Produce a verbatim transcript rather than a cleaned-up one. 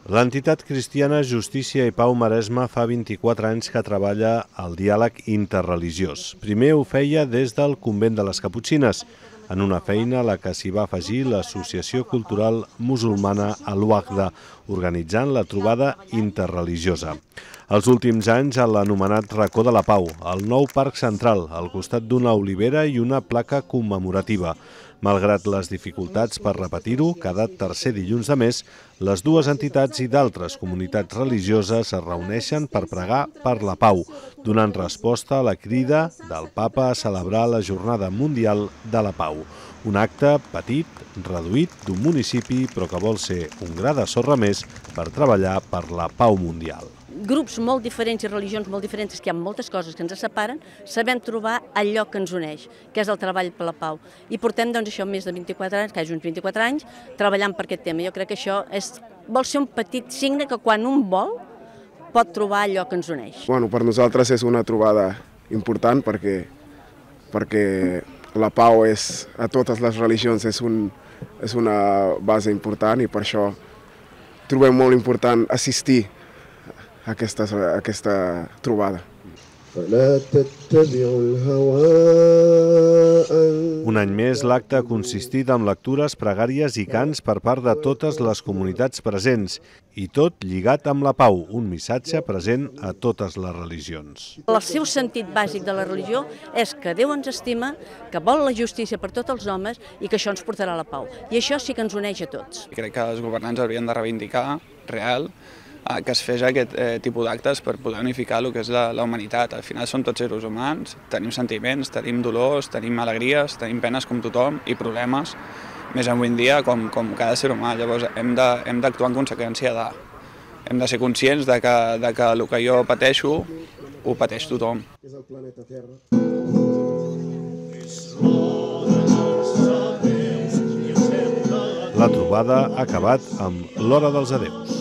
L'entitat cristiana Justícia i Pau Maresme fa vint-i-quatre anys que treballa al diàleg interreligiós. Primer ho feia des del convent de les Caputxines, en una feina a la que s'hi va afegir l'Associació Cultural Musulmana Al-Waqda, organitzant la trobada interreligiosa. Els últims anys a l'anomenat Racó de la Pau, al nou Parc Central, al costat d'una olivera i una placa commemorativa. Malgrat les dificultats per repetir-ho, cada tercer dilluns de mes, les dues entitats i d'altres comunitats religioses es reuneixen per pregar per la pau, donant resposta a la crida del Papa a celebrar la Jornada Mundial de la Pau. Un acte petit, reduït, d'un municipi, però que vol ser un gra de sorra més per treballar per la pau mundial. Grups molt diferents i religions molt diferents, que hi ha moltes coses que ens separen, sabem trobar allò que ens uneix, que és el treball per la pau. I portem doncs, això més de vint-i-quatre anys, que és uns vint-i-quatre anys, treballant per aquest tema. Jo crec que això és, vol ser un petit signe que quan un vol pot trobar allò que ens uneix. Bueno, per nosaltres és una trobada important perquè, perquè la pau és, a totes les religions és, un, és una base important i per això trobem molt important assistir a aquesta, a aquesta trobada. Un any més, l'acte ha consistit en lectures, pregàries i cants per part de totes les comunitats presents, i tot lligat amb la pau, un missatge present a totes les religions. El seu sentit bàsic de la religió és que Déu ens estima, que vol la justícia per tots els homes i que això ens portarà a la pau. I això sí que ens uneix a tots. Crec que els governants haurien de reivindicar, real, que es fes aquest eh, tipus d'actes per poder unificar el que és la, la humanitat. Al final som tots éssers humans, tenim sentiments, tenim dolors, tenim alegries, tenim penes com tothom i problemes, més avui en dia com, com cada ser humà. Llavors hem d'actuar en conseqüència de... Hem de ser conscients de que, de que el que jo pateixo ho pateix tothom. La trobada ha acabat amb l'hora dels adeus.